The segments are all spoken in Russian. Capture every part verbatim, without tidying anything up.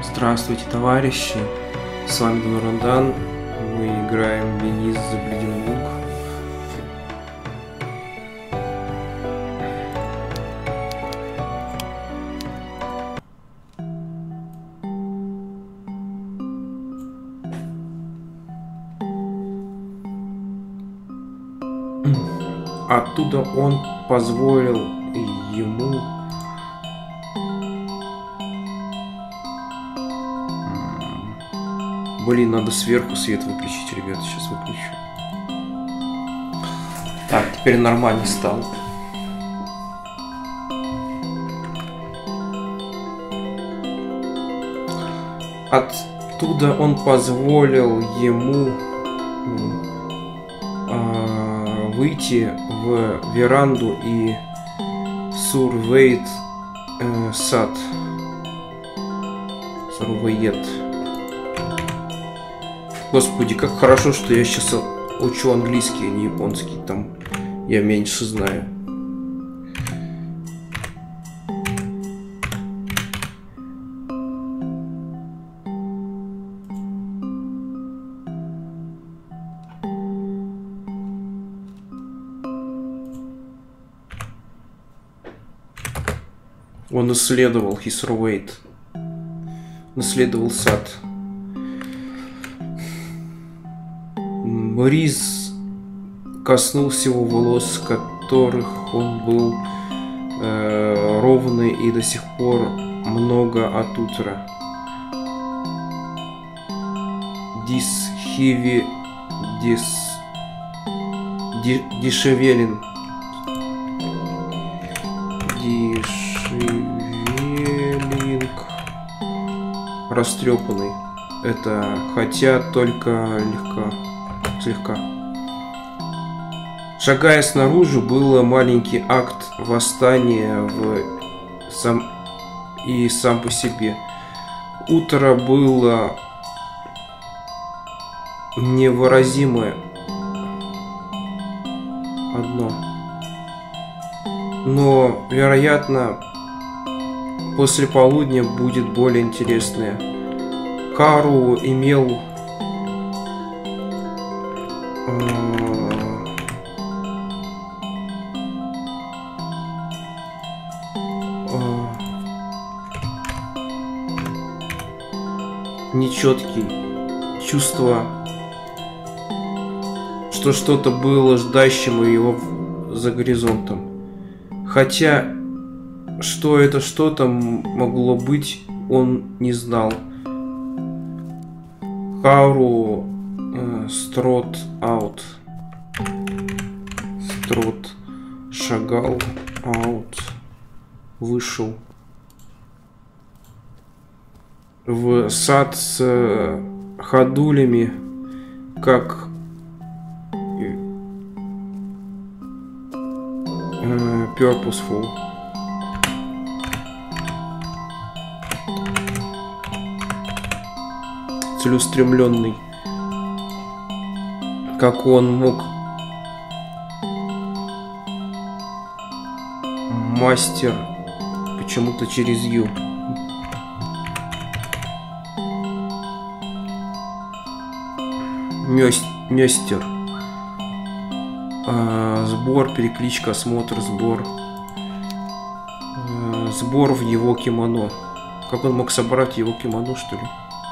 Здравствуйте, товарищи! С вами Донурандан. Мы играем в Вениз The Bleeding Book. Оттуда он позволил ему Блин, надо сверху свет выключить, ребята, сейчас выключу. Так, теперь нормально стал. Оттуда он позволил ему э, выйти в веранду и сурвейт э, сад. Сурвейет. Господи, как хорошо, что я сейчас учу английский, а не японский. Там я меньше знаю. Он исследовал his surveyed. Он исследовал сад. Бриз коснулся его волос, которых он был э, ровный и до сих пор много от утра. Дис хиви дис дешевелин дешевелинг растрепанный. Это хотя только легко. Слегка. Шагая снаружи, был маленький акт восстания в сам и сам по себе. Утро было невыразимое одно. Но, вероятно, после полудня будет более интересное. Кару имел нечеткие чувства, что что-то было ждащим его за горизонтом. Хотя, что это что-то могло быть, он не знал. Хару э, строт аут. Строт шагал аут. Вышел в сад с э, ходулями, как э, purposeful. Целеустремленный, как он мог. Мастер почему-то через ю. Мёстер. А, сбор, перекличка, осмотр, сбор. А, сбор в его кимоно. Как он мог собрать его кимоно, что ли?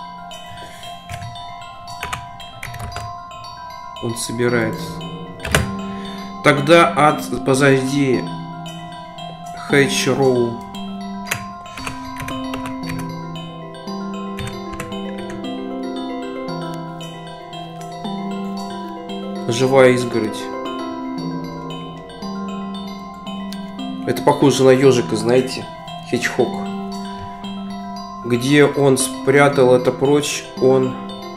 Он собирает. Тогда от позади Хэтч Роу. Живая изгородь. Это похоже на ежика, знаете, Хэтчхок. Где он спрятал это прочь, он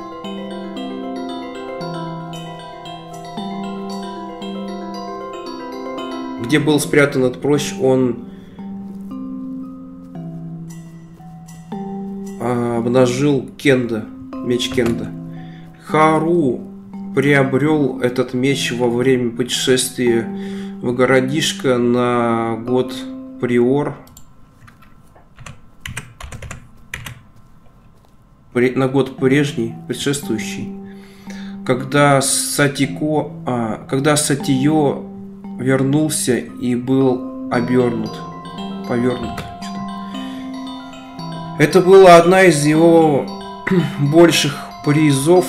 где был спрятан этот прочь, он обнажил Кенда, меч Кенда. Хару приобрел этот меч во время путешествия в городишко на год Приор. на год прежний, предшествующий, когда Сатико, а, когда Сатио вернулся и был обернут, повернут. Это была одна из его больших призов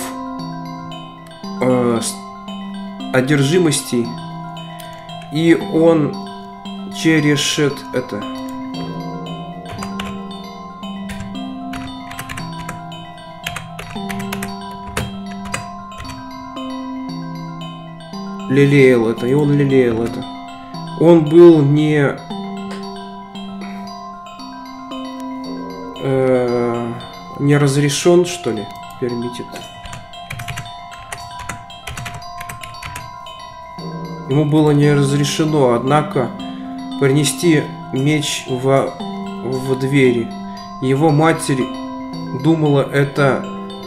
э, одержимости, и он черешет это. Лелеял это, и он лелеял это. Он был не э, не разрешен, что ли, пермитит. Ему было не разрешено, однако, принести меч в, в двери. Его матерь думала, это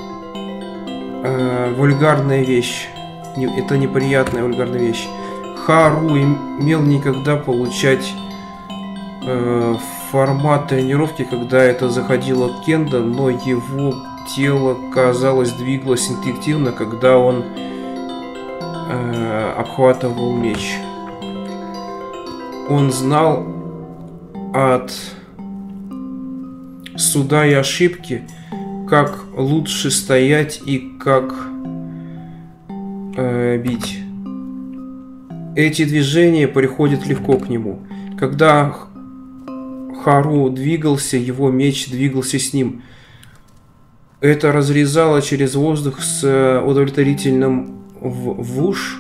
э, вульгарная вещь. Это неприятная вульгарная вещь. Хару имел никогда получать э, формат тренировки, когда это заходило кендо, но его тело, казалось, двигалось интуитивно, когда он э, обхватывал меч. Он знал от суда и ошибки, как лучше стоять и как э, бить. Эти движения приходят легко к нему. Когда Хару двигался, его меч двигался с ним. Это разрезало через воздух с удовлетворительным вуш.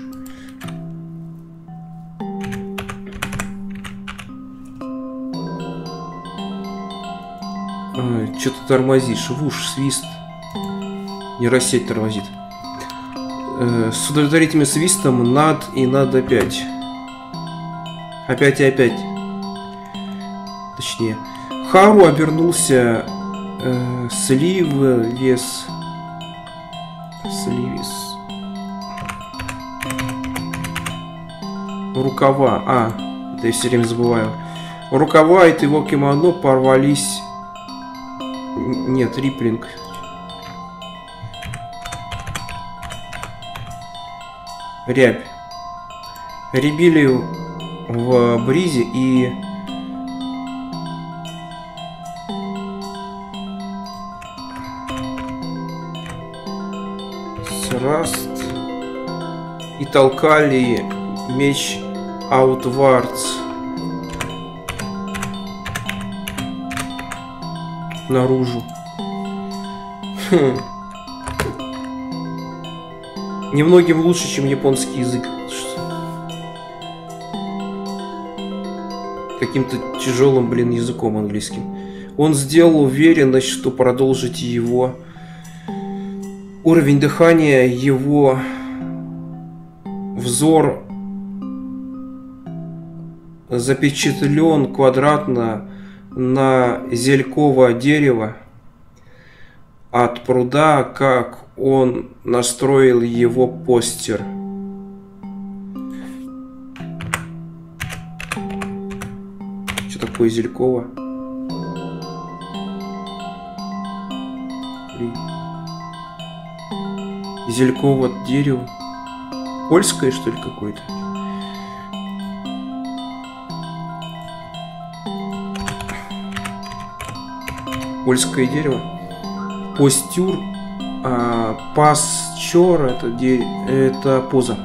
Что ты тормозишь? Вуш, свист. Нейросеть тормозит. С удовлетворительным свистом над и над опять. Опять и опять. Точнее. Хару обернулся э, слив вес. Сливис. Рукава. А, это я все время забываю. Рукава от его кимоно порвались. Нет, риплинг. Рябь. Рябили в бризе и сраст и толкали меч аутвардс наружу. Хм. Немногим лучше, чем японский язык. Каким-то тяжелым, блин, языком английским. Он сделал уверенность, что продолжить его уровень дыхания, его взор запечатлен квадратно на зельковое дерево от пруда, как он настроил его постер. Что такое зельково? Зельково дерево. Польское, что ли, какое-то? Польское дерево. Постюр. А, пасчор, это, де... это поза.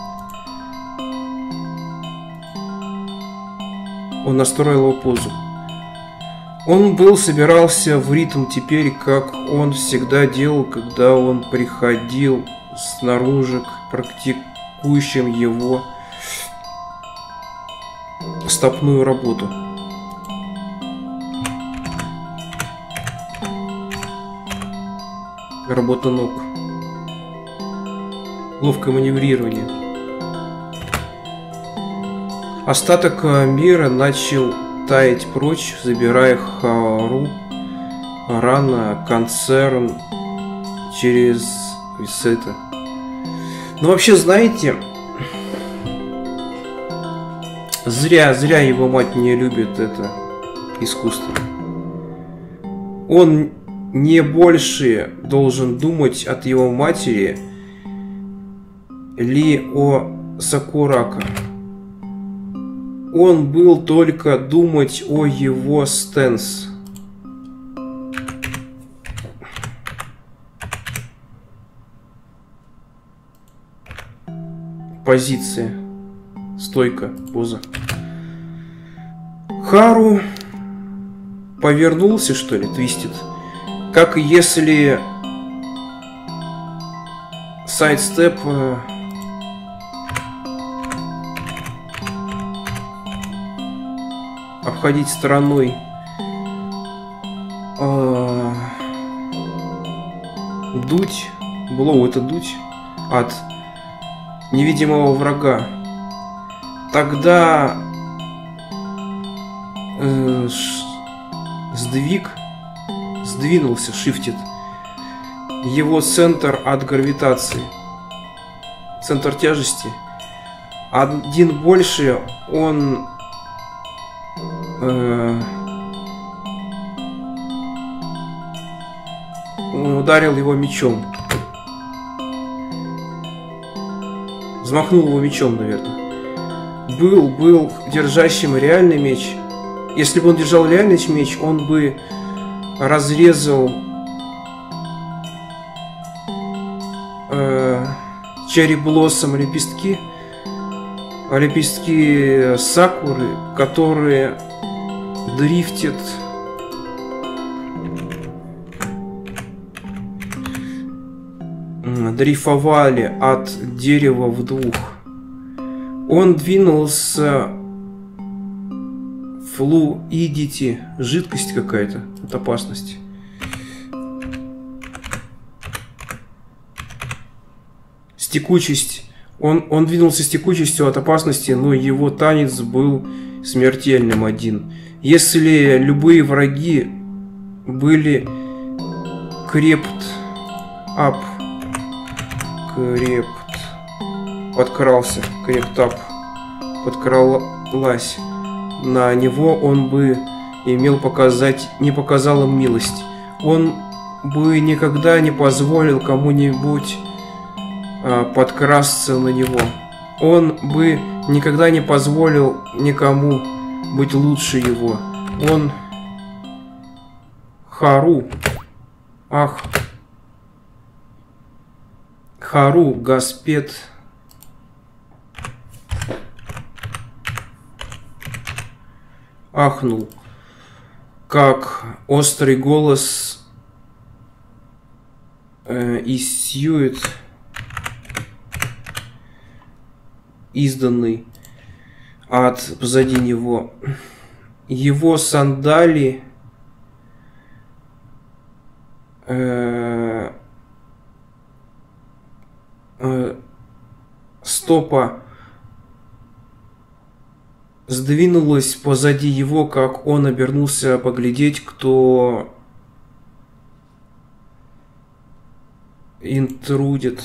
Он настроил его позу. Он был, собирался в ритм теперь, как он всегда делал, когда он приходил снаружи к практикующим его стопную работу. Работа ног. Ловкое маневрирование. Остаток мира начал таять прочь, забирая Хару рано концерн через это. Ну вообще, знаете, зря, зря его мать не любит это искусство. Он не больше должен думать от его матери Ли о Сакурака. Он был только думать о его стенс. Позиция. Стойка. Поза. Хару повернулся, что ли, твистит. Как если сайдстеп обходить стороной э, дуть, блоу это дуть от невидимого врага. Тогда э, ш, сдвиг сдвинулся, шифтит его центр от гравитации, центр тяжести. Один больше он э, ударил его мечом. Взмахнул его мечом, наверное. Был, был держащим реальный меч. Если бы он держал реальный меч, он бы разрезал э, черри блоссом лепестки, лепестки сакуры, которые дрифтят дрейфовали от дерева в двух. Он двинулся флуидити, жидкость какая-то от опасности. С текучесть. Он, он двинулся с текучестью от опасности, но его танец был смертельным один. Если любые враги были крепт ап, крепт, подкрался, крепт ап, подкралась на него, он бы имел показать, не показал им милость. Он бы никогда не позволил кому-нибудь а, подкрасться на него. Он бы никогда не позволил никому быть лучше его. Он Хару. Ах. Хару Гаспет. Ахнул, как острый голос э, иссьюет, изданный от позади него. Его сандали э, э, стопа сдвинулась позади его, как он обернулся поглядеть, кто интрудит,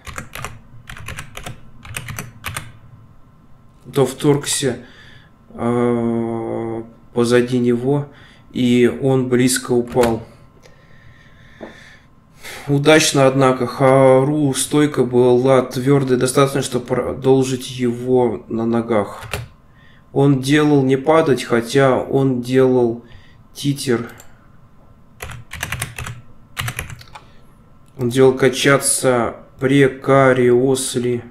кто вторгся э, позади него, и он близко упал. Удачно, однако, Хару стойка была твердой, достаточно, чтобы продолжить его на ногах. Он делал не падать, хотя он делал титер. Он делал качаться прекариосли.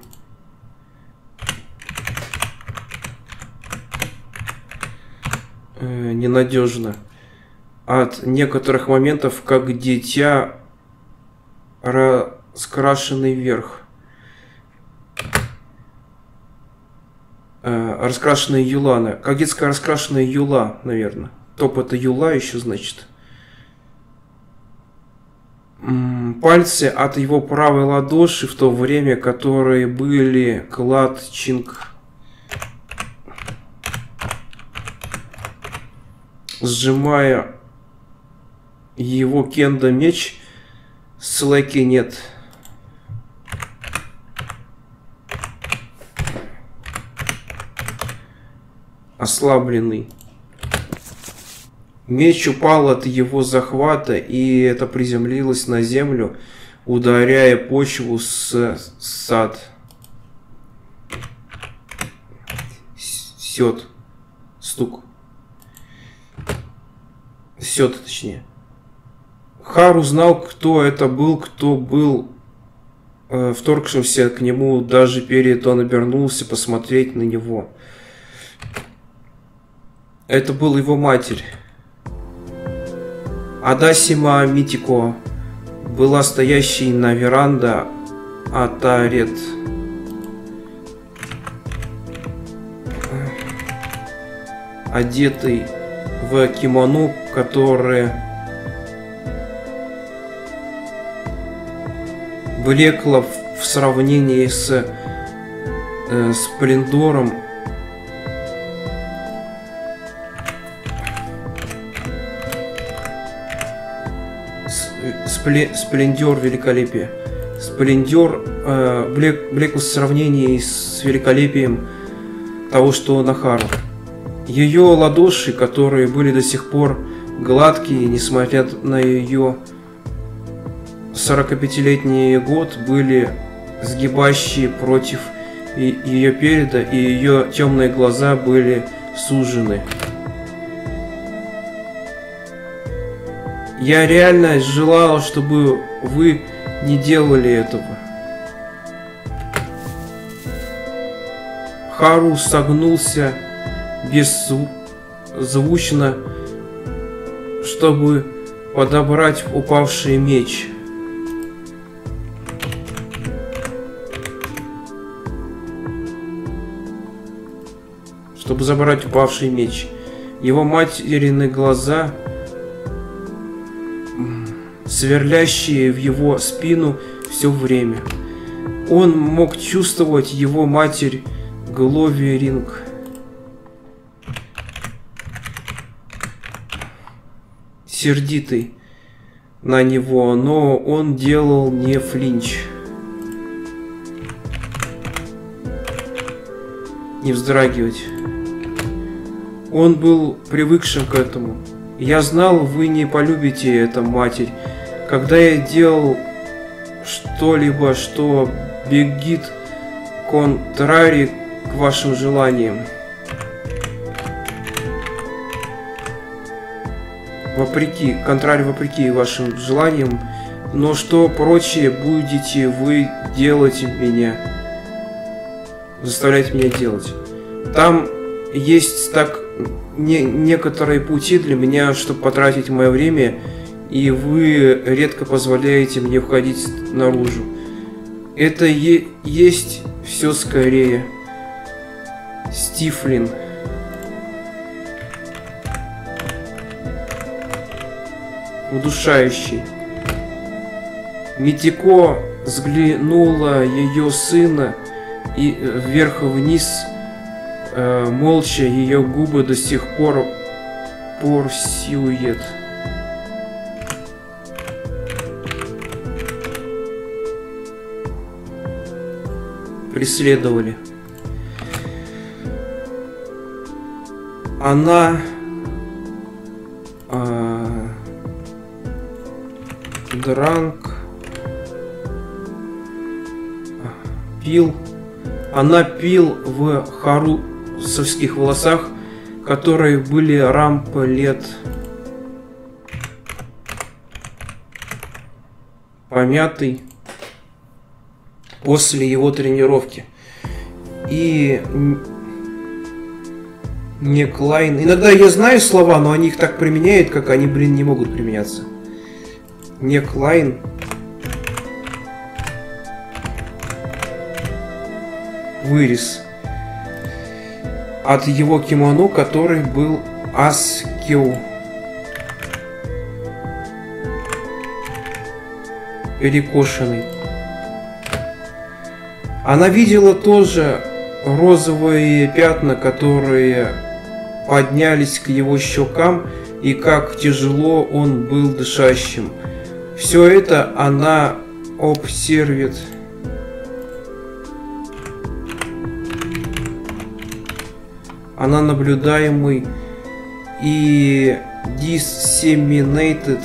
Э, ненадежно. От некоторых моментов, как дитя, раскрашенный вверх. Раскрашенная юла, как детская раскрашенная юла, наверное. Топ это юла еще, значит. Пальцы от его правой ладоши в то время, которые были кладчинг, сжимая его кендо меч, слэки нет. Ослабленный. Меч упал от его захвата, и это приземлилось на землю, ударяя почву с сад. Сет. Стук. Сет, точнее. Хару знал, кто это был, кто был э, вторгшимся к нему. Даже перед он обернулся посмотреть на него. Это был его матерь. Адасима Митико была стоящей на веранде Атарет. Одетый в кимоно, которое блекло в сравнении с э, сплендором спле, сплендер великолепия. Сплендер э, блек, блекло в сравнении с великолепием того, что на Хару. Ее ладоши, которые были до сих пор гладкие, несмотря на ее сорокапятилетний год, были сгибающие против ее переда, и ее темные глаза были сужены. Я реально желал, чтобы вы не делали этого. Хару согнулся беззвучно, чтобы подобрать упавший меч. Чтобы забрать упавший меч. Его материны глаза, сверлящие в его спину все время. Он мог чувствовать его матерь Гловеринг. Сердитый на него, но он делал не флинч. Не вздрагивать. Он был привыкшим к этому. Я знал, вы не полюбите это, матерь. Когда я делал что-либо, что бегит контрари к вашим желаниям. Вопреки, контрари вопреки вашим желаниям, но что прочее будете вы делать меня, заставлять меня делать. Там есть так не, некоторые пути для меня, чтобы потратить мое время, и вы редко позволяете мне входить наружу. Это е есть все скорее. Стифлин. Удушающий. Митико взглянула ее сына и вверх-вниз, э, молча, ее губы до сих пор порсиует. Преследовали. Она э, дранк пил. Она пил в харусовских волосах, которые были рампалет помятый после его тренировки. И не Клайн. Иногда я знаю слова, но они их так применяют, как они, блин, не могут применяться. Не Клайн. Вырез от его кимоно, который был аскеу. Перекошенный. Она видела тоже розовые пятна, которые поднялись к его щекам, и как тяжело он был дышащим. Все это она обсервит. Она наблюдаемый, и Disseminated.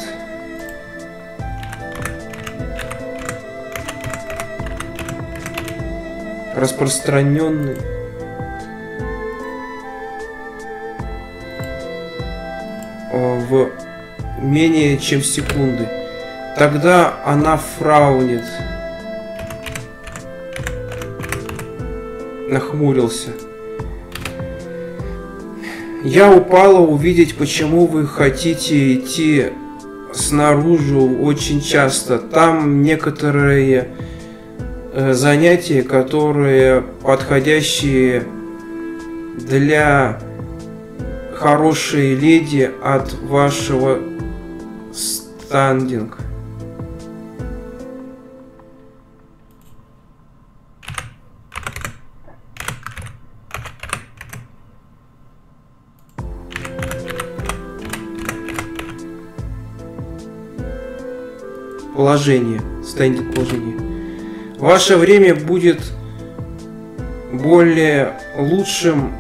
Распространенный. В менее чем секунды. Тогда она фраунит. Нахмурился. Я упала увидеть, почему вы хотите идти снаружи очень часто. Там некоторые э, занятия, которые подходящие для хорошей леди от вашего стандинга. Положение. Стандинг положение. Ваше время будет более лучшим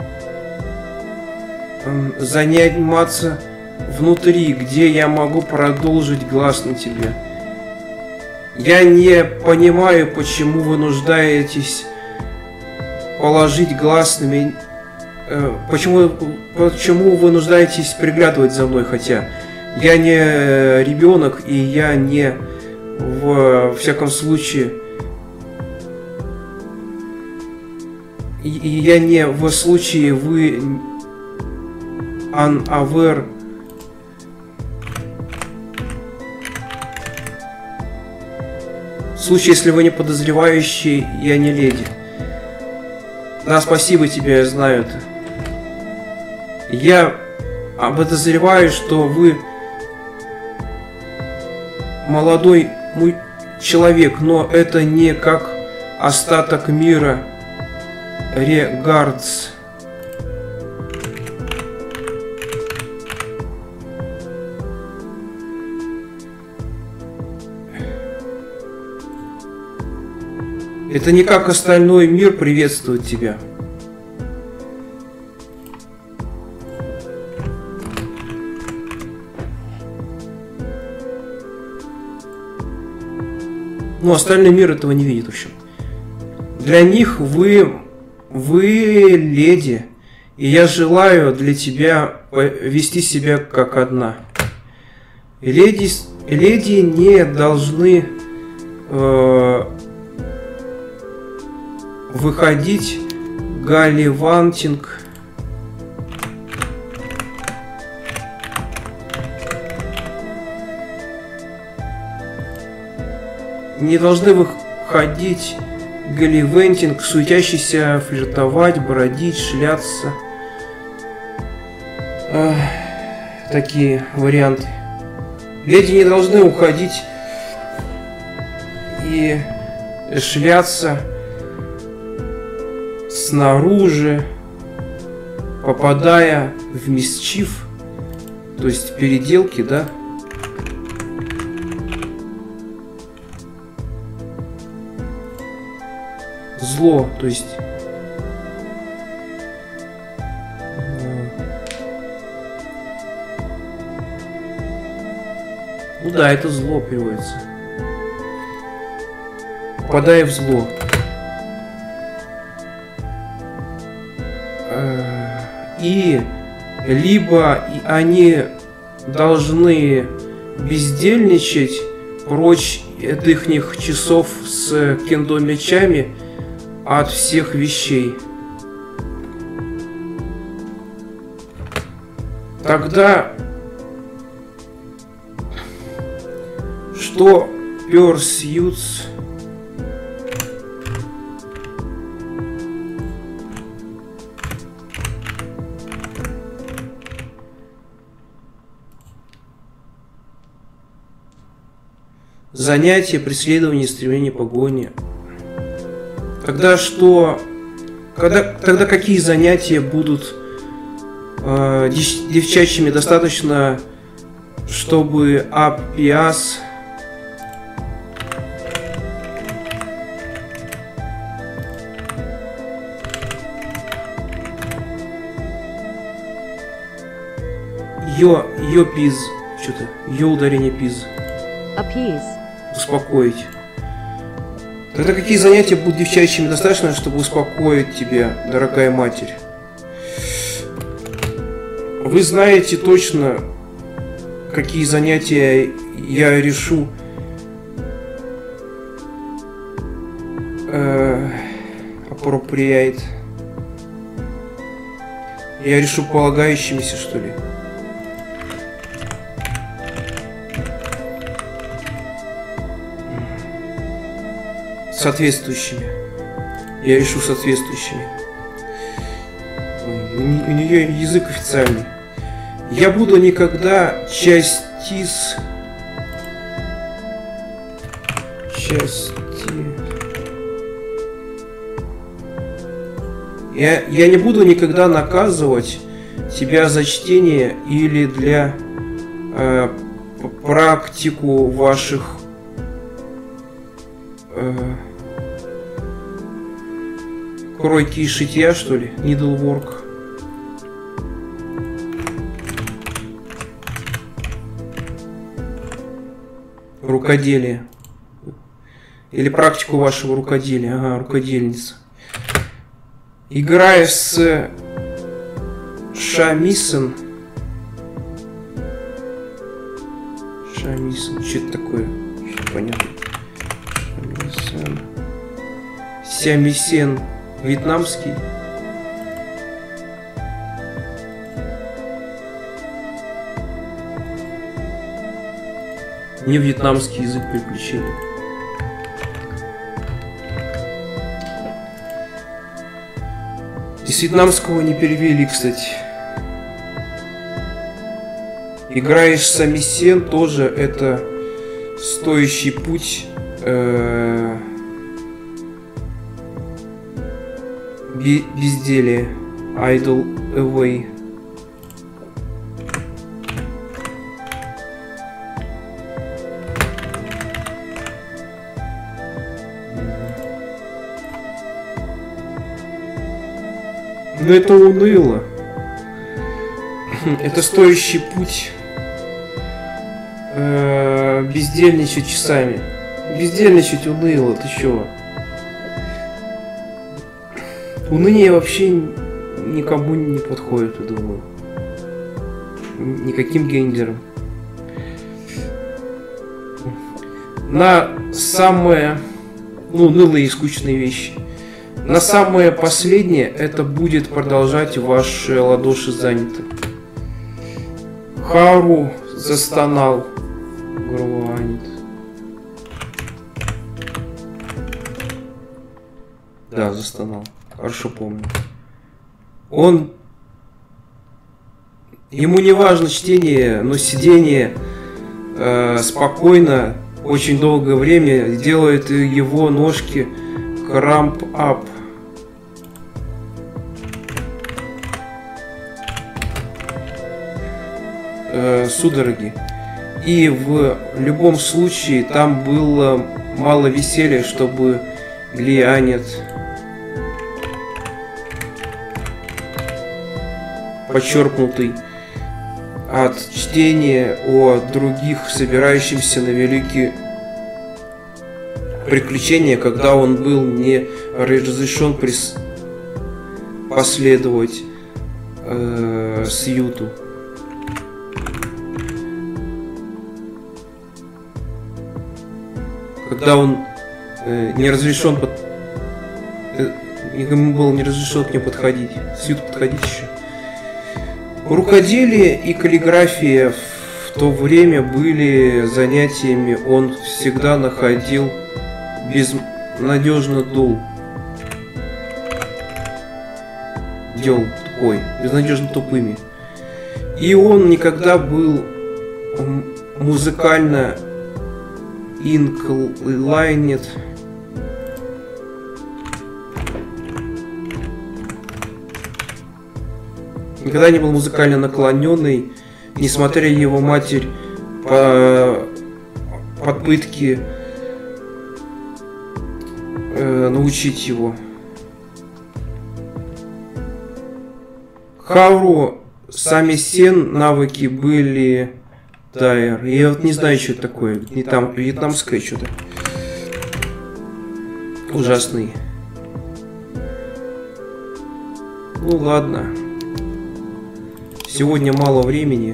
заниматься внутри, где я могу продолжить глаз на тебя. Я не понимаю, почему вы нуждаетесь положить глаз на меня. Почему, почему вы нуждаетесь приглядывать за мной, хотя я не ребенок, и я не, в всяком случае, и я не в случае вы unaware. В случае, если вы не подозревающий, я не леди. Да, спасибо тебе, я знаю это. Я подозреваю, что вы молодой человек, но это не как остаток мира. Регардс. Это не как остальной мир приветствует тебя. Но остальной мир этого не видит, в общем. Для них вы, вы леди, и я желаю для тебя вести себя как одна. Леди, леди не должны э, выходить галливантинг. Не должны выходить галливантинг, суетящийся, флиртовать, бродить, шляться. Эх, такие варианты. Леди не должны уходить и шляться снаружи, попадая в мисчиф, то есть переделки, да? Зло, то есть ну да, это зло переводится. Попадая в зло. И либо они должны бездельничать прочь от ихних часов с кендо мечами от всех вещей. Тогда что pursuits занятия, преследование, стремление, погони. Тогда что? Когда, тогда какие занятия будут э, девчачьими достаточно, чтобы апиас Йо, йо пиз. Что-то. Йо ударение пиз. Appease. Успокоить. Тогда какие занятия будут девчачьими достаточно, чтобы успокоить тебя, дорогая матерь? Вы знаете точно, какие занятия я решу э, appropriate. Я решу полагающимися, что ли? Соответствующими. Я решу соответствующими. У нее язык официальный. Я буду никогда частиц... Части... Я, я не буду никогда наказывать тебя за чтение или для э, практику ваших э, кройки и шитья, что ли? Needlework. Рукоделие. Или практику вашего рукоделия. Ага, рукодельница. Играя с Шамисом. Шамисом. Что это такое? Понятно. Шамисан. Сямисен. Вьетнамский. Не вьетнамский язык приключений. И с вьетнамского не перевели, кстати. Играешь самисен, тоже это стоящий путь э, безделия. Idle away. Но это уныло. Это стоящий путь э, бездельничать часами. Бездельничать уныло, ты чё? Уныние вообще никому не подходит, я думаю. Никаким гендером. На самые, ну, унылые и скучные вещи. На самое последнее это будет продолжать ваши ладоши заняты. Хару застонал. Гуанит. Да, застонал. Хорошо помню. Он... Ему не важно чтение, но сидение э, спокойно, очень долгое время делает его ножки cramp up. Э, судороги. И в любом случае там было мало веселья, чтобы Глианет подчеркнутый от чтения о других, собирающихся на великие приключения, когда он был не разрешен прис... последовать э, Сьюту. Когда он э, не разрешен под... э, ему было не разрешено к нему подходить. Сьюту подходить еще. Рукоделие и каллиграфия в то время были занятиями, он всегда находил безнадежно дул. Дел тупой, безнадежно тупыми. И он никогда был музыкально inclined. Никогда не был музыкально наклоненный, несмотря его матерь по попытки э, научить его. Хару сами сен навыки были... Тайр. Я вот не знаю, что это такое. Не там, вьетнамское что-то. Ужасный. Ну ладно. Сегодня мало времени.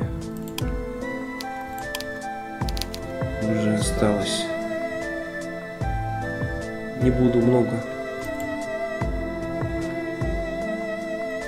Уже осталось. Не буду много